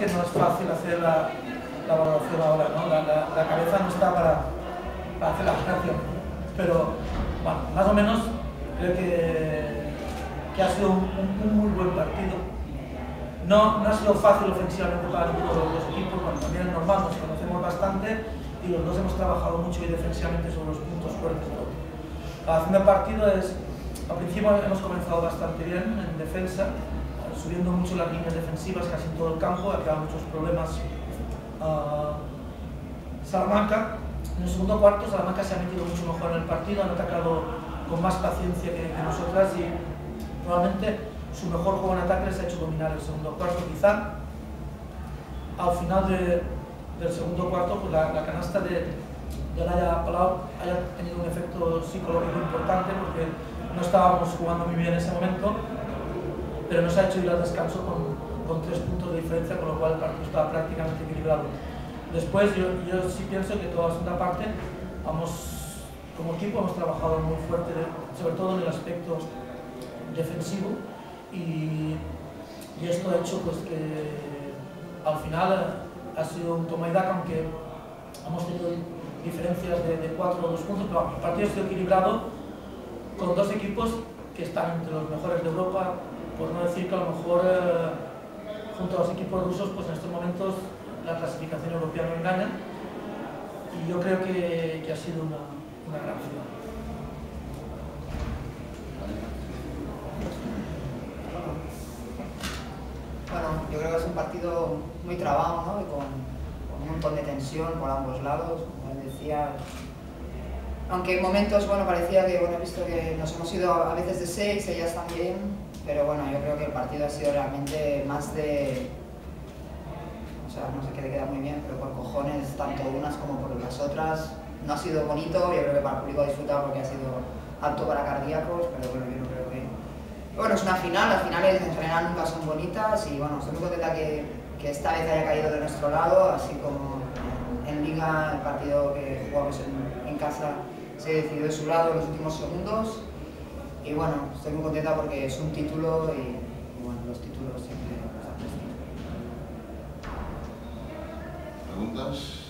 que no es fácil hacer la valoración ahora, ¿no? La cabeza no está para hacer la valoración, pero bueno, más o menos creo que ha sido un muy buen partido. No ha sido fácil ofensivamente para ninguno de los dos equipos, bueno, también es normal, nos conocemos bastante y los dos hemos trabajado mucho y defensivamente sobre los puntos fuertes del otro. La acción del partido es, al principio hemos comenzado bastante bien en defensa, subiendo mucho las líneas defensivas casi en todo el campo, ha creado muchos problemas Salamanca. En el segundo cuarto Salamanca se ha metido mucho mejor en el partido, han atacado con más paciencia que nosotras y probablemente su mejor juego en ataque les ha hecho dominar el segundo cuarto. Quizá al final del segundo cuarto pues la canasta de Laia Palau haya tenido un efecto psicológico importante porque no estábamos jugando muy bien en ese momento, pero nos ha hecho ir al descanso con 3 puntos de diferencia, con lo cual el partido estaba prácticamente equilibrado. Después yo sí pienso que toda la segunda parte como equipo hemos trabajado muy fuerte, sobre todo en el aspecto defensivo, y esto ha hecho pues que al final ha sido un toma y daca, aunque hemos tenido diferencias de 4 o 2 puntos, pero el partido ha sido equilibrado con 2 equipos que están entre los mejores de Europa, por no decir que a lo mejor junto a los equipos rusos pues en estos momentos la clasificación europea no engaña, y yo creo que ha sido una gran final. Bueno, yo creo que es un partido muy trabado, ¿no? Y con un montón de tensión por ambos lados, como él decía. Aunque en momentos, bueno, parecía que, bueno, he visto que nos hemos ido a veces de 6, ellas también, pero bueno, yo creo que el partido ha sido realmente más de... O sea, no sé qué le queda muy bien, pero por cojones, tanto unas como por las otras. No ha sido bonito, yo creo que para el público ha disfrutado porque ha sido apto para cardíacos, pero bueno, yo no creo que... Bueno, es una final, las finales en general nunca son bonitas y bueno, estoy muy contenta que esta vez haya caído de nuestro lado, así como en Liga, el partido que jugamos en casa se decidió de su lado en los últimos segundos, y bueno, estoy muy contenta porque es un título y bueno, los títulos siempre nos dan prestigio. ¿Preguntas?